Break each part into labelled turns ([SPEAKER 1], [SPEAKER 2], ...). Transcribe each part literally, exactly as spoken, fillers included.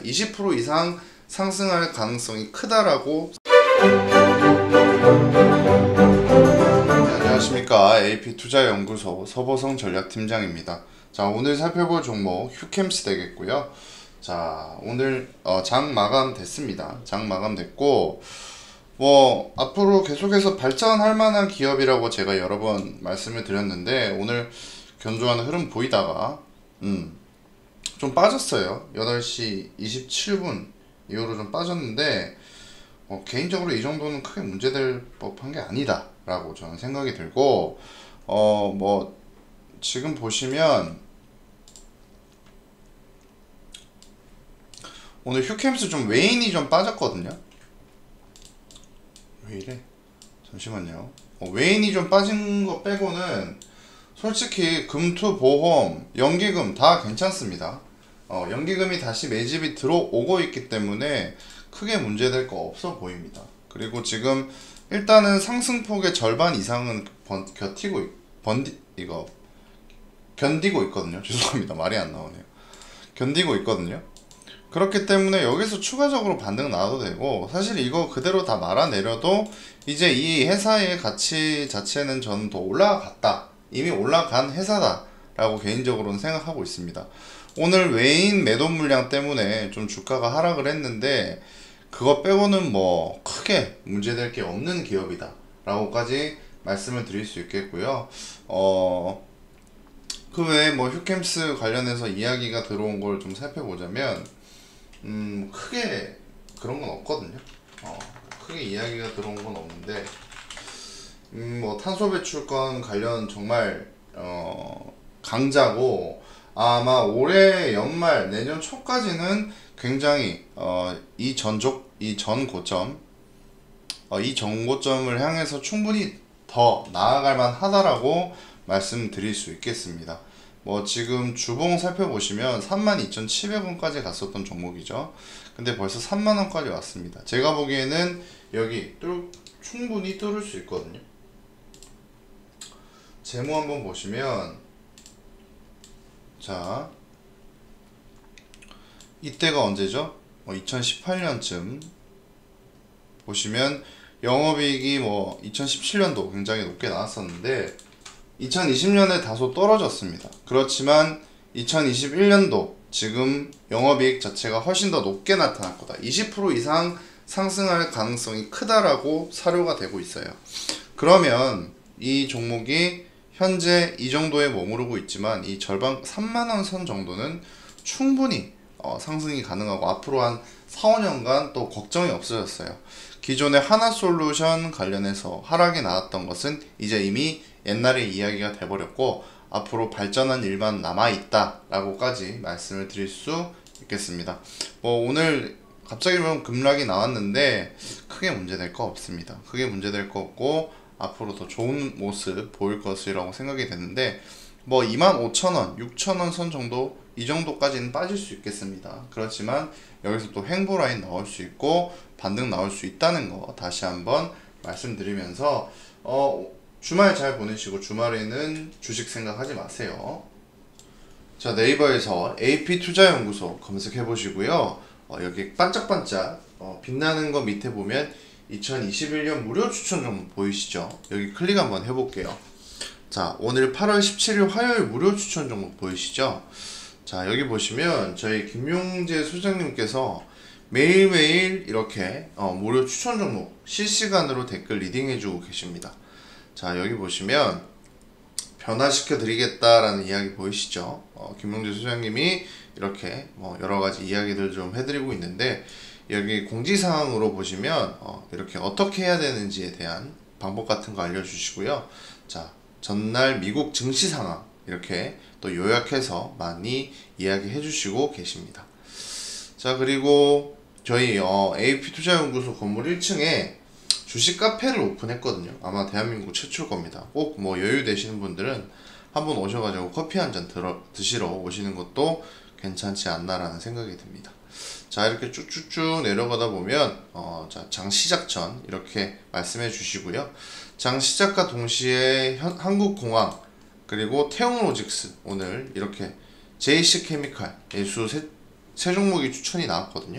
[SPEAKER 1] 이십 퍼센트 이상 상승할 가능성이 크다라고. 네, 안녕하십니까. 에이피투자연구소 서보성 전략팀장입니다. 자, 오늘 살펴볼 종목 휴캠스 되겠고요. 자, 오늘 어, 장 마감 됐습니다. 장 마감 됐고, 뭐 앞으로 계속해서 발전할 만한 기업이라고 제가 여러 번 말씀을 드렸는데, 오늘 견조한 흐름 보이다가 음, 좀 빠졌어요. 여덟 시 이십칠 분 이후로 좀 빠졌는데, 어, 개인적으로 이 정도는 크게 문제될 법한 게 아니다 라고 저는 생각이 들고, 어 뭐 지금 보시면 오늘 휴캠스 좀 외인이 좀 빠졌거든요. 왜 이래? 잠시만요. 어, 외인이 좀 빠진 거 빼고는 솔직히 금투, 보험, 연기금 다 괜찮습니다. 어, 연기금이 다시 매집이 들어오고 있기 때문에 크게 문제될 거 없어 보입니다. 그리고 지금 일단은 상승폭의 절반 이상은 번, 견디고 번디, 이거 견디고 있거든요. 죄송합니다. 말이 안 나오네요. 견디고 있거든요. 그렇기 때문에 여기서 추가적으로 반등 나와도 되고, 사실 이거 그대로 다 말아내려도 이제 이 회사의 가치 자체는 저는 더 올라갔다, 이미 올라간 회사다 라고 개인적으로는 생각하고 있습니다. 오늘 외인 매도 물량 때문에 좀 주가가 하락을 했는데, 그거 빼고는 뭐 크게 문제될 게 없는 기업이다 라고까지 말씀을 드릴 수 있겠고요. 어, 그 외에 뭐 휴캠스 관련해서 이야기가 들어온 걸 좀 살펴보자면, 음, 크게 그런 건 없거든요. 어, 크게 이야기가 들어온 건 없는데, 음, 뭐 탄소 배출권 관련 정말 어, 강자고, 아마 올해 연말 내년 초까지는 굉장히 어, 이 전족 이 전 고점 어, 이 전고점을 향해서 충분히 더 나아갈 만하다라고 말씀드릴 수 있겠습니다. 뭐 지금 주봉 살펴보시면 삼만 이천칠백 원까지 갔었던 종목이죠. 근데 벌써 삼만 원까지 왔습니다. 제가 보기에는 여기 뚫, 충분히 뚫을 수 있거든요. 재무 한번 보시면, 자, 이때가 언제죠? 뭐 이천십팔 년쯤 보시면 영업이익이 뭐 이천십칠 년도 굉장히 높게 나왔었는데 이천이십 년에 다소 떨어졌습니다. 그렇지만 이천이십일 년도 지금 영업이익 자체가 훨씬 더 높게 나타날 거다, 이십 퍼센트 이상 상승할 가능성이 크다라고 사료가 되고 있어요. 그러면 이 종목이 현재 이 정도에 머무르고 있지만 이 절반 삼만 원 선 정도는 충분히 어, 상승이 가능하고, 앞으로 한 사, 오 년간 또 걱정이 없어졌어요. 기존의 하나솔루션 관련해서 하락이 나왔던 것은 이제 이미 옛날의 이야기가 돼버렸고, 앞으로 발전한 일만 남아있다 라고까지 말씀을 드릴 수 있겠습니다. 뭐 오늘 갑자기 보면 급락이 나왔는데 크게 문제될 거 없습니다. 크게 문제될 거 없고 앞으로 더 좋은 모습 보일 것이라고 생각이 되는데, 뭐 이만 오천 원, 육천 원 선 정도, 이 정도까지는 빠질 수 있겠습니다. 그렇지만 여기서 또 횡보 라인 나올 수 있고 반등 나올 수 있다는 거 다시 한번 말씀드리면서, 어, 주말 잘 보내시고 주말에는 주식 생각하지 마세요. 자, 네이버에서 에이피투자연구소 검색해 보시고요. 어, 여기 반짝반짝 어, 빛나는 거 밑에 보면 이천이십일 년 무료 추천 종목 보이시죠? 여기 클릭 한번 해볼게요. 자, 오늘 팔월 십칠일 화요일 무료 추천 종목 보이시죠? 자, 여기 보시면 저희 김용재 소장님께서 매일매일 이렇게 어, 무료 추천 종목 실시간으로 댓글 리딩 해주고 계십니다. 자, 여기 보시면 변화시켜 드리겠다라는 이야기 보이시죠? 어, 김용재 소장님이 이렇게 뭐 여러가지 이야기들 좀 해드리고 있는데, 여기 공지사항으로 보시면 어, 이렇게 어떻게 해야 되는지에 대한 방법 같은 거 알려주시고요. 자, 전날 미국 증시 상황 이렇게 또 요약해서 많이 이야기해 주시고 계십니다. 자, 그리고 저희 어, 에이피투자연구소 건물 일 층에 주식 카페를 오픈했거든요. 아마 대한민국 최초일 겁니다. 꼭 뭐 여유 되시는 분들은 한번 오셔가지고 커피 한 잔 드시러 오시는 것도 괜찮지 않나라는 생각이 듭니다. 자, 이렇게 쭉쭉쭉 내려가다 보면 어, 자, 장 시작 전 이렇게 말씀해 주시고요. 장 시작과 동시에 현, 한국공항 그리고 태용로직스 오늘 이렇게 제이씨케미칼, 예수 세, 세 종목이 추천이 나왔거든요.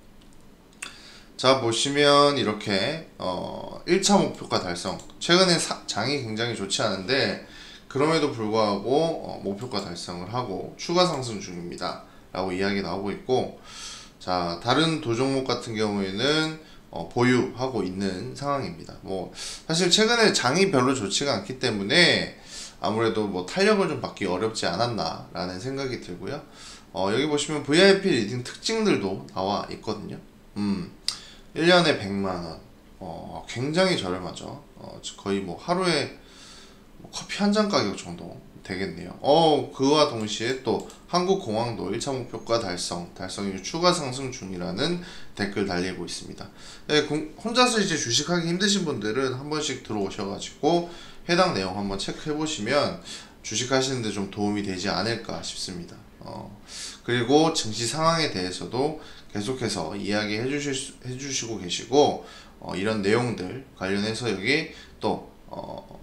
[SPEAKER 1] 자, 보시면 이렇게 어, 일 차 목표가 달성. 최근에 사, 장이 굉장히 좋지 않은데 그럼에도 불구하고 어, 목표가 달성을 하고 추가 상승 중입니다 라고 이야기 나오고 있고, 자, 다른 도종목 같은 경우에는 어, 보유하고 있는 상황입니다. 뭐 사실 최근에 장이 별로 좋지가 않기 때문에 아무래도 뭐 탄력을 좀 받기 어렵지 않았나 라는 생각이 들고요. 어, 여기 보시면 브이아이피 리딩 특징들도 나와 있거든요. 음, 일 년에 백만 원, 어, 굉장히 저렴하죠. 어, 거의 뭐 하루에 뭐 커피 한 잔 가격 정도 되겠네요. 어, 그와 동시에 또 한국공항도 일 차 목표가 달성, 달성 이후 추가 상승 중이라는 댓글 달리고 있습니다. 네, 혼자서 이제 주식하기 힘드신 분들은 한 번씩 들어오셔가지고 해당 내용 한번 체크해 보시면 주식하시는데 좀 도움이 되지 않을까 싶습니다. 어, 그리고 증시 상황에 대해서도 계속해서 이야기해 주실 수, 해주시고 계시고, 어, 이런 내용들 관련해서 여기 또 어,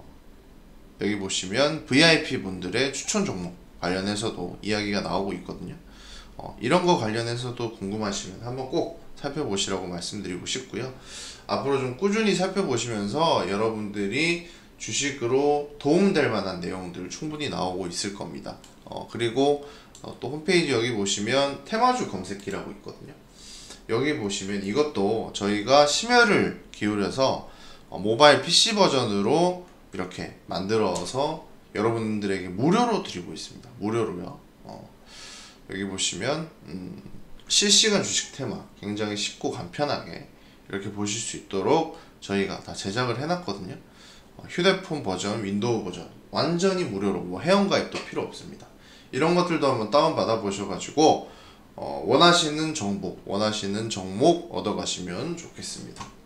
[SPEAKER 1] 여기 보시면 브이아이피 분들의 추천 종목 관련해서도 이야기가 나오고 있거든요. 어, 이런 거 관련해서도 궁금하시면 한번 꼭 살펴보시라고 말씀드리고 싶고요. 앞으로 좀 꾸준히 살펴보시면서 여러분들이 주식으로 도움될 만한 내용들 충분히 나오고 있을 겁니다. 어, 그리고 어, 또 홈페이지 여기 보시면 테마주 검색기라고 있거든요. 여기 보시면 이것도 저희가 심혈을 기울여서 어, 모바일 피씨 버전으로 이렇게 만들어서 여러분들에게 무료로 드리고 있습니다. 무료로요. 어, 여기 보시면 음, 실시간 주식 테마 굉장히 쉽고 간편하게 이렇게 보실 수 있도록 저희가 다 제작을 해놨거든요. 어, 휴대폰 버전, 윈도우 버전 완전히 무료로, 뭐 회원가입도 필요 없습니다. 이런 것들도 한번 다운받아 보셔가지고 어, 원하시는 정보, 원하시는 종목 얻어가시면 좋겠습니다.